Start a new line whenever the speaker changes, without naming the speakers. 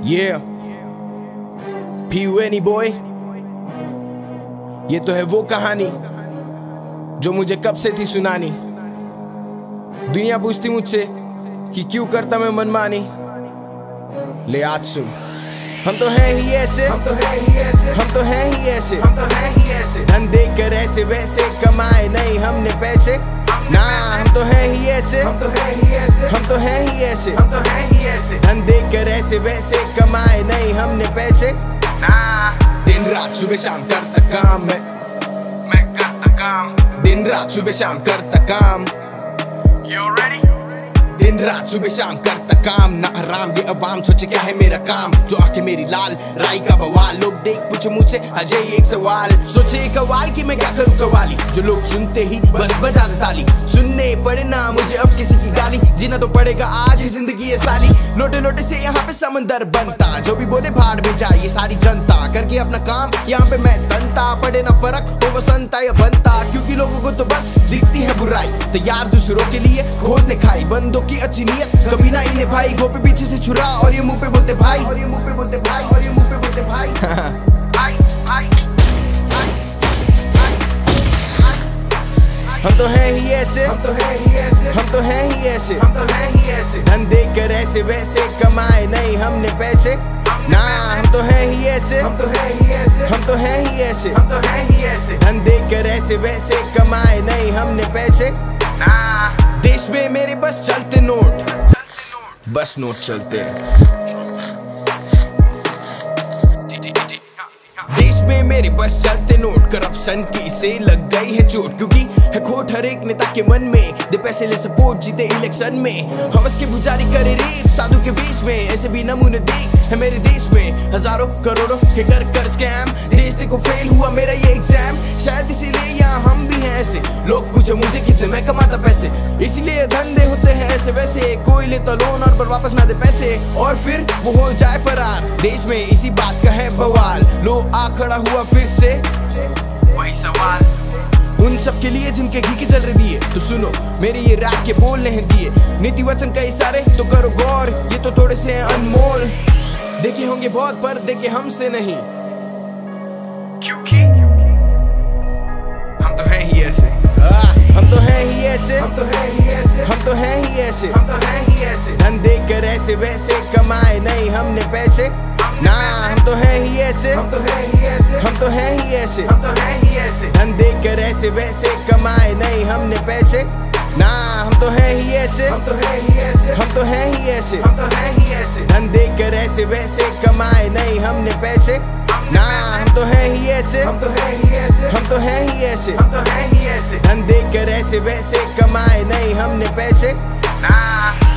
Yeah, PUNE boy, ये तो है वो कहानी जो मुझे कब से थी सुनानी। दुनिया पूछती मुझसे कि क्यों करता मैं मनमानी। ले आज सुन, हम तो हैं ही ऐसे, हम तो हैं ही ऐसे, हम तो हैं ही ऐसे, हम तो हैं ही ऐसे। धन देकर ऐसे वैसे कमाए नहीं हमने पैसे ना। हम तो हैं ही ऐसे, हम तो हैं ही ऐसे, हम तो हैं ही ऐसे, हम तो हैं ही ऐसे। धन देकर ऐसे वैसे कमाए नहीं हमने पैसे ना। दिन रात सुबह शाम करता काम मैं करता काम। दिन रात सुबह शाम करता काम। You ready? दिन रात सुबह शाम करता काम ना आराम। ये अवाम सोचे क्या है मेरा काम, जो आके मेरी लाल राई का बवाल। लोग देख पूछे मुझसे अजय एक सवाल, सोचे एक कवाल कि मैं क्या करूँ कवाली। जो लोग सुनते ही बस बजा दे ताली, सुनने पड़े ना मुझे अब किसी की गाली। जीना तो पड़ेगा आज ही जिंदगी ये साली। लोटे लोटे से यहाँ पे समंदर बनता, जो भी बोले भाड़ में जाए ये सारी जनता। करके अपना काम यहाँ पे मैं तनता, पड़े ना फर्क हो वो संता या बनता। क्योंकि लोगों को तो बस दिखती है बुराई, तैयार दूसरों के लिए खोद ने खाई। बंदों की अच्छी नीयत कभी ना इन्हें भाई, गो पे पीछे से छुरा और ये मुंह पे बोलते भाई, और ये मुंह पे बोलते भाई, और ये मुंह पे बोलते भाई। हम तो हैं ही ऐसे, हम तो हैं ही ऐसे, हम तो हैं ही ऐसे, हम तो हैं ही ऐसे। धन देकर ऐसे वैसे कमाए नहीं हमने पैसे ना। हम तो हैं ही ऐसे, हम तो हैं ही ऐसे, हम तो हैं ही ऐसे, हम तो हैं ही ऐसे। धन देकर ऐसे वैसे कमाए नहीं हमने पैसे ना। देश में मेरे बस चलते नोट, बस नोट चलते हैं। देश में मेरे बस चलते नोट, करप्शन की से लग गई है चोट। क्योंकि है खोट हर एक नेता के मन में, दे पैसे ले सपोर्ट जीते इलेक्शन में। हवस के पुजारी करे रेप साधु के वेश में, ऐसे भी नमूने देख है मेरे देश में। हजारों करोड़ों के कर स्कैम, देश देखो फेल हुआ मेरा ये एग्जाम। शायद इसीलिए यहाँ हम भी हैं ऐसे। लोग पूछे मुझे कितने मैं कमाता पैसे, इसीलिए धंधे होते हैं ऐसे वैसे। कोई लेता लोन और पर वापस ना दे पैसे, और फिर वो हो जाए फरार। देश में इसी बात का है बवाल, लो आ खड़ा हुआ फिर से वही सवाल। उन सब के लिए जिनके घी के जल रहे दिए, तो सुनो मेरे ये रैप के बोलने हैं दिए। नीति वचन कई सारे तो करो गौर, ये तो थोड़े से अनमोल। देखे होंगे बहुत पर देखे हमसे नहीं, क्योंकि हम तो हैं ही ऐसे। हम तो हैं ही ऐसे, हम तो हैं ही ऐसे, हम तो हैं ही ऐसे, हम तो हैं ही ऐसे। धन देकर ऐसे वैसे कमाए नहीं हमने पैसे ना। हम तो हैं ही ऐसे, हम तो हैं ही ऐसे, हम तो हैं ही ऐसे, हम तो हैं ही ऐसे। धन देकर ऐसे वैसे कमाए नहीं हमने पैसे ना। हम तो हैं ही ऐसे, हम तो हैं ही ऐसे, हम तो हैं ही ऐसे, हम तो हैं ही ऐसे। धन देकर ऐसे वैसे कमाए नहीं हमने पैसे ना। हम तो हैं ही ऐसे, हम तो हैं ही ऐसे, हम तो हैं ही ऐसे, हम तो हैं ही ऐसे। धन देकर ऐसे वैसे कमाए नहीं हमने पैसे ना।